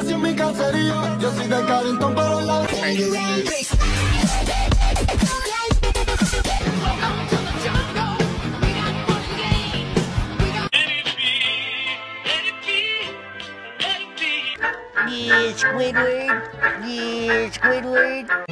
nací en mi caserío. Yo soy de Carrington, pero la... Yeah, Squidward. Yeah, Squidward.